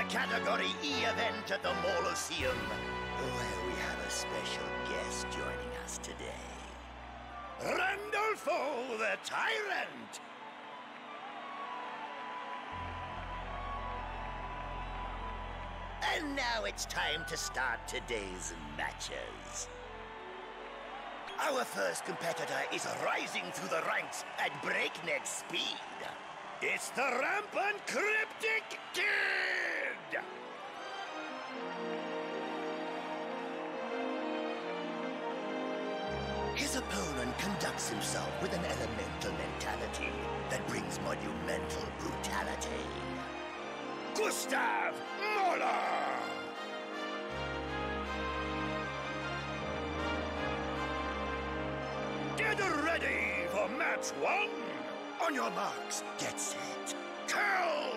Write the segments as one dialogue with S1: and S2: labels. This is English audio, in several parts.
S1: Category E event at the Maulosseum, where we have a special guest joining us today. Randolfo the Tyrant! And now it's time to start today's matches. Our first competitor is rising through the ranks at breakneck speed. It's the rampant Cryptic Kid! His opponent conducts himself with an elemental mentality that brings monumental brutality. Gustav Mahler! Get ready for match 1! On your marks, get set, kill!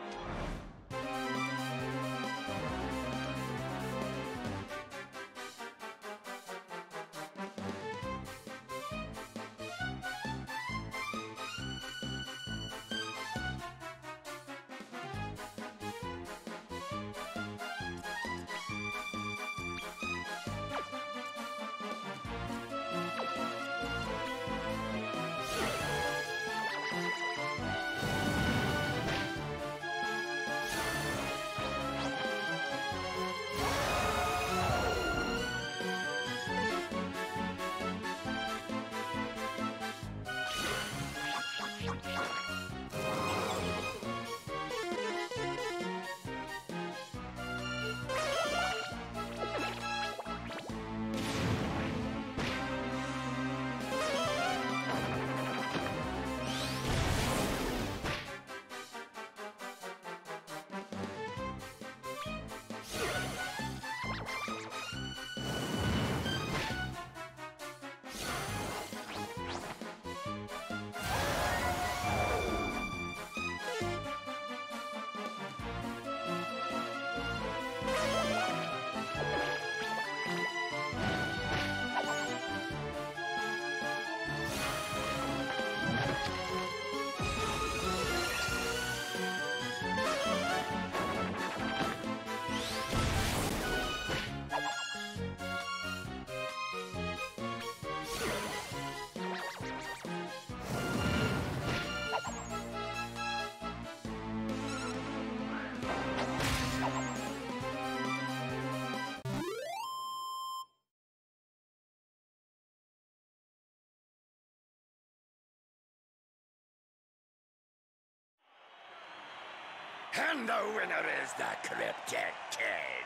S1: And the winner is the Cryptic Kid.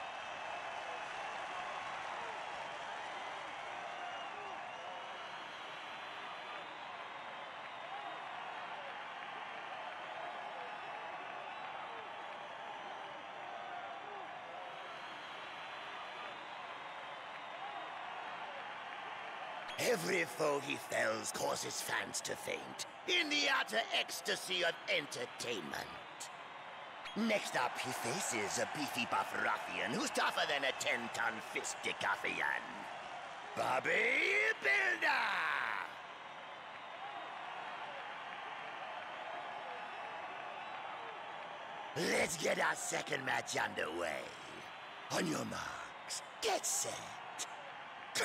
S1: Every foe he fells causes fans to faint in the utter ecstasy of entertainment. Next up, he faces a beefy buff ruffian who's tougher than a 10-ton fisticuffian. Bobby Builder! Let's get our second match underway. On your marks, get set, go!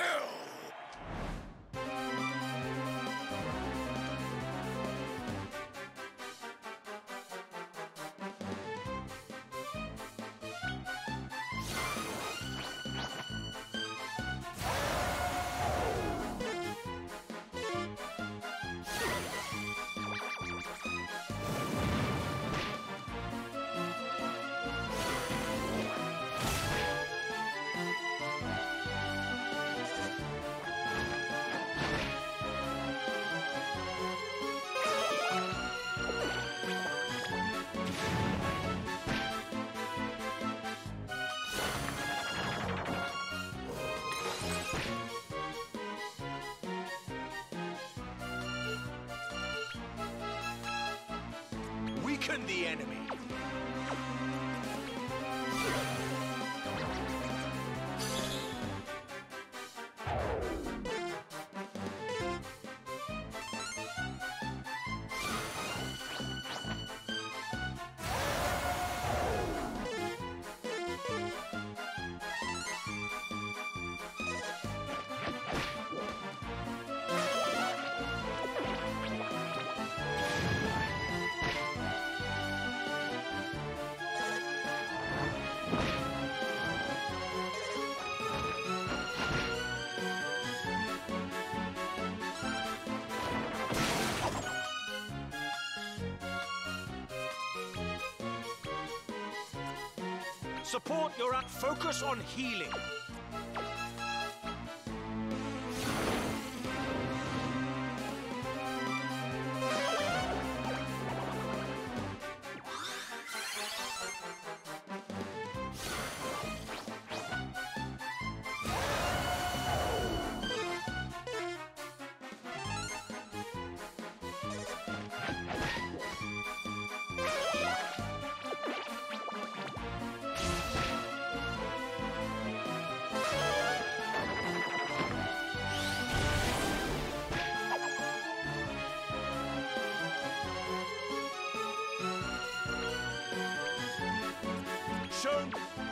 S1: Weaken the enemy.
S2: Support your focus on healing. Shown.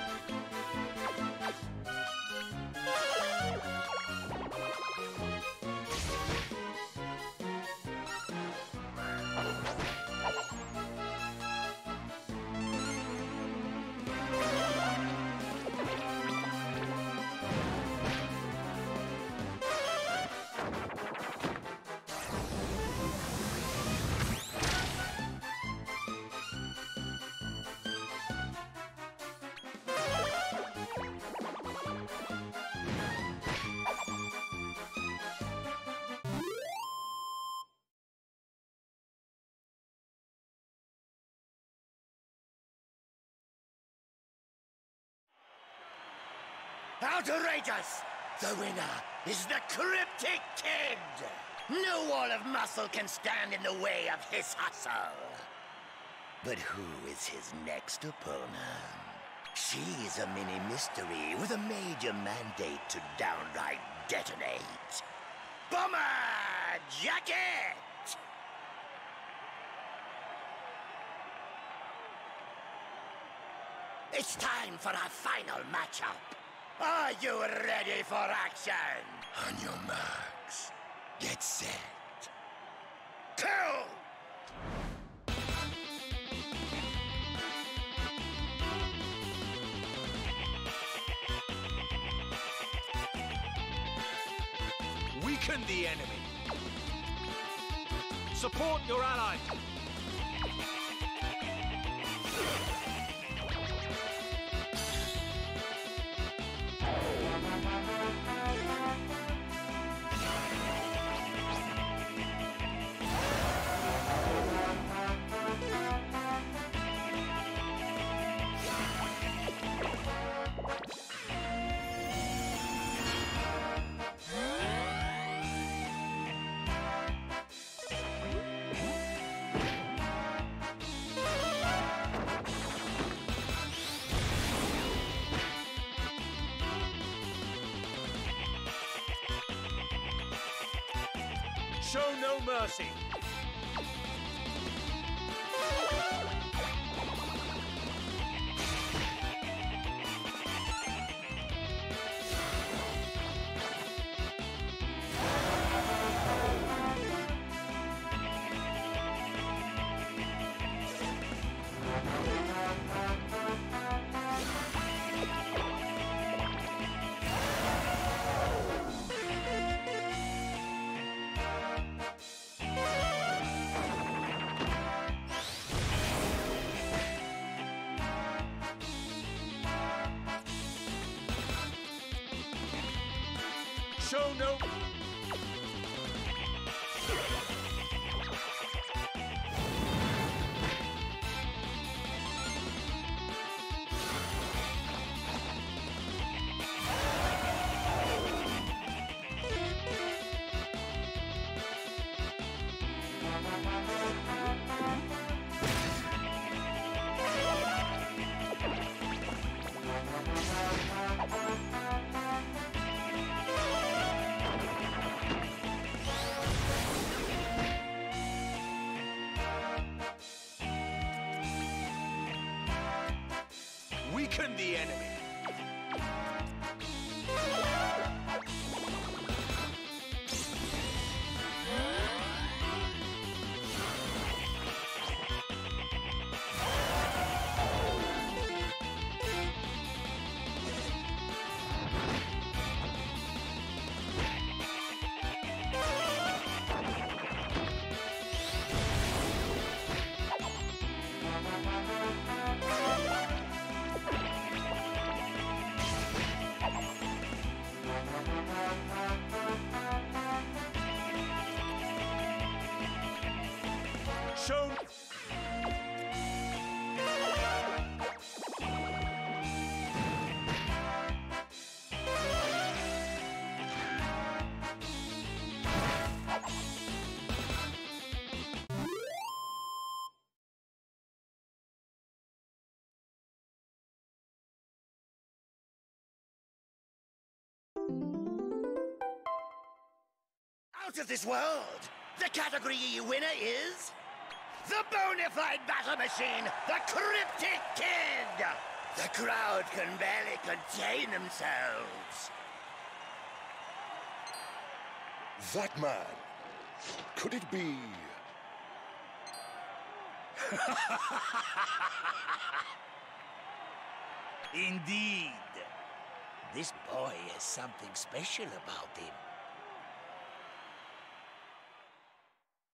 S1: Outrageous! The winner is the Cryptic Kid! No wall of muscle can stand in the way of his hustle. But who is his next opponent? She's a mini mystery with a major mandate to downright detonate. Bomber Jacket! It's time for our final matchup. Are you ready for action? On your marks, get set, kill!
S2: Weaken the enemy. Support your ally. Show no mercy. Show no... Weaken the enemy.
S1: out of this world. The category winner is... the bona fide battle machine, the Cryptic Kid! The crowd can barely contain themselves.
S3: That man. Could it be...
S4: Indeed. This boy has something special about him.